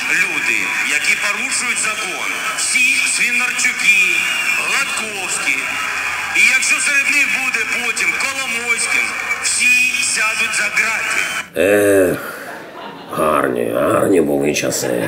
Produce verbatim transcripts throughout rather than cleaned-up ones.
люди, які порушують закон. Всі Свинарчуки, Гладковські. І якщо серед них буде потім Коломойським, всі сядуть за граті. Ех, гарні, гарні були часи.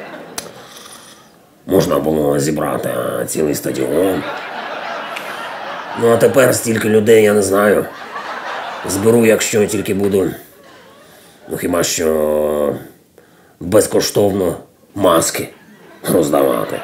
Можна було зібрати цілий стадіон. Ну а тепер стільки людей, я не знаю. Зберу, якщо тільки буду, ну хіба що безкоштовно маски роздавати.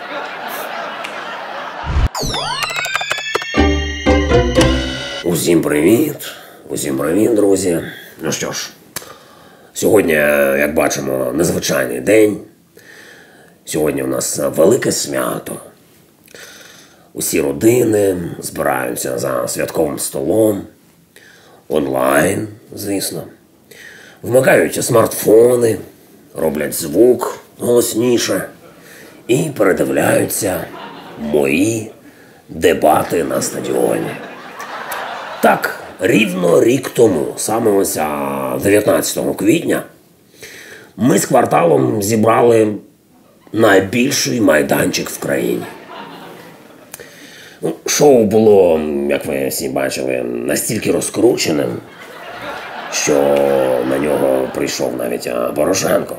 Усім привіт, усім привіт, друзі. Ну що ж, сьогодні, як бачимо, незвичайний день. Сьогодні у нас велике свято. Усі родини збираються за святковим столом. Онлайн, звісно. Вмикають смартфони, роблять звук голосніше і передивляються мої дебати на стадіоні. Так, рівно рік тому, саме ось дев'ятнадцятого квітня, ми з кварталом зібрали найбільший майданчик в країні. Ну, шоу було, як ви всі бачили, настільки розкрученим, що на нього прийшов навіть Порошенко.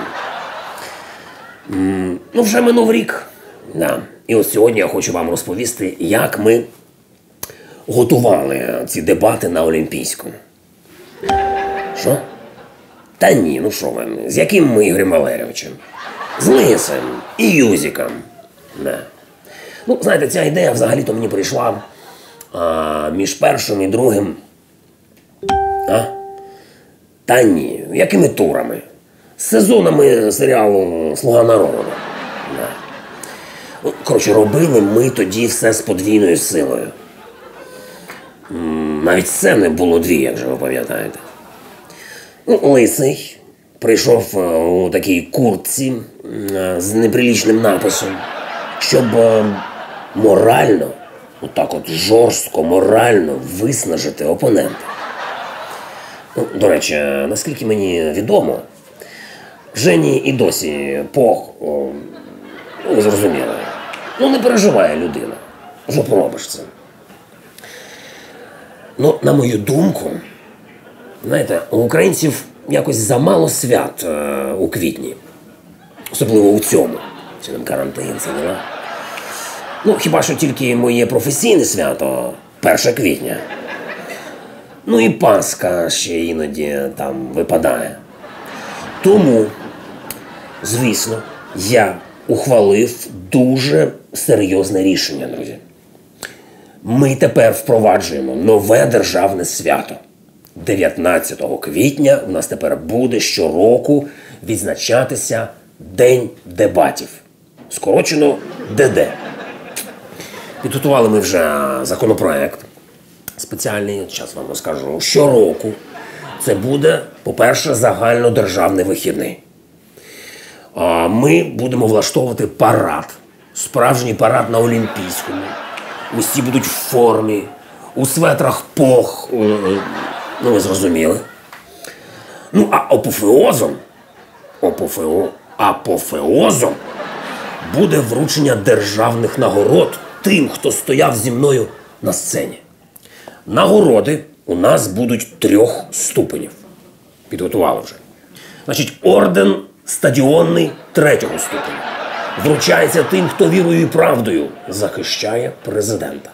Ну, вже минув рік. Да. І ось сьогодні я хочу вам розповісти, як ми готували ці дебати на Олімпійському. Що? Та ні, ну що ви, з яким ми Ігорем Валерійовичем? З Лисим і Юзиком. Да. Ну, знаєте, ця ідея взагалі-то мені прийшла а, між першим і другим. А? Та ні, якими турами? З сезонами серіалу «Слуга народу». Да. Ну, коротше, робили ми тоді все з подвійною силою. М, навіть сцени було дві, як же ви пам'ятаєте. Ну, Лисий прийшов у такій куртці з неприлічним написом, щоб морально, отак от жорстко, морально виснажити опонента. Ну, до речі, наскільки мені відомо, Жені і досі пох, о, ну, зрозуміло, ну не переживає людина, що поробиш це. Ну, на мою думку, знаєте, у українців якось замало свят е, у квітні, особливо у цьому, чи там карантин, це не. Ну, хіба що тільки моє професійне свято перше квітня. Ну і Пасха ще іноді там випадає. Тому, звісно, я ухвалив дуже серйозне рішення, друзі. Ми тепер впроваджуємо нове державне свято. дев'ятнадцятого квітня у нас тепер буде щороку відзначатися День дебатів. Скорочено ДД. Підготували ми вже законопроект спеціальний, зараз вам розкажу. Щороку це буде, по-перше, загальнодержавний вихідний. Ми будемо влаштовувати парад, справжній парад на Олімпійському. Усі будуть в формі, у светрах пох, ну ви зрозуміли. Ну а апофеозом, апофео, апофеозом буде вручення державних нагород тим, хто стояв зі мною на сцені. Нагороди у нас будуть трьох ступенів. Підготували вже. Значить, орден стадіонний третього ступеня. Вручається тим, хто вірою і правдою захищає президента.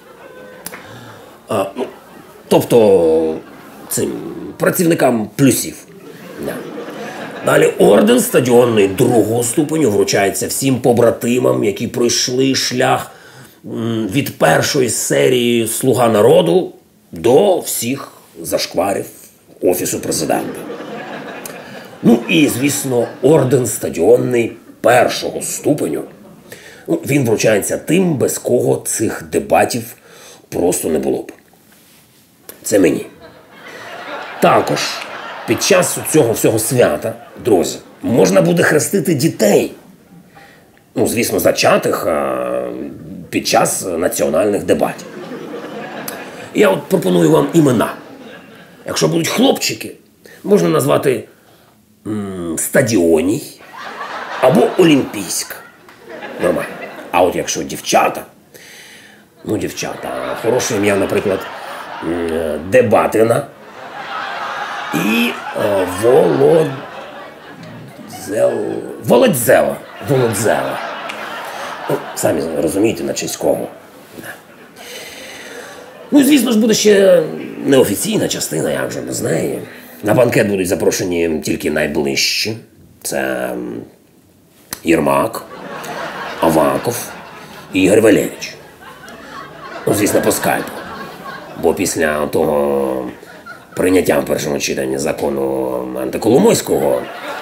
А, ну, тобто цим працівникам плюсів. Да. Далі орден стадіонний другого ступеню вручається всім побратимам, які пройшли шлях від першої серії «Слуга народу» до всіх зашкварів Офісу президента. Ну і, звісно, орден стадіонний першого ступеню. Ну, він вручається тим, без кого цих дебатів просто не було б. Це мені. Також під час цього всього свята, друзі, можна буде хрестити дітей. Ну, звісно, зачатих а, під час національних дебатів. Я от пропоную вам імена. Якщо будуть хлопчики, можна назвати м, Стадіоній, або олімпійська. Нормально. А от якщо дівчата, ну дівчата, хороше ім'я, наприклад, Дебатина і е, Володзел... Володзела. Володзела. Ну, самі розумієте, на честь кого. Да. Ну, звісно ж, буде ще неофіційна частина, як же без неї. На банкет будуть запрошені тільки найближчі. Це Єрмак, Аваков і Ігор Валерійович. Ну, звісно, по скайпу. Бо після того прийняття в першому читанні закону антиколомойського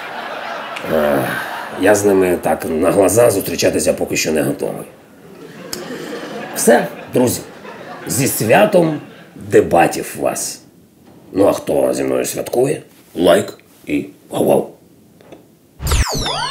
я з ними так на глаза зустрічатися поки що не готовий. Все, друзі, зі святом дебатів вас. Ну а хто зі мною святкує, лайк і вау-вау.